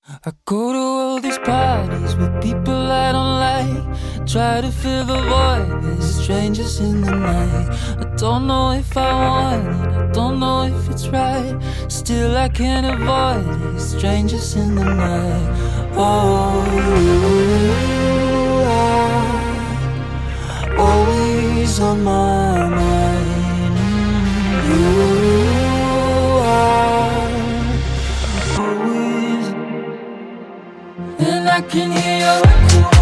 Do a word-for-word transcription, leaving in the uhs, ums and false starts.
I go to all these parties with people I don't like, try to fill the void with strangers in the night. I don't know if I want it, I don't know if it's right, still I can't avoid it, strangers in the night. Oh, you are always on my mind. You are always. And I can hear your echo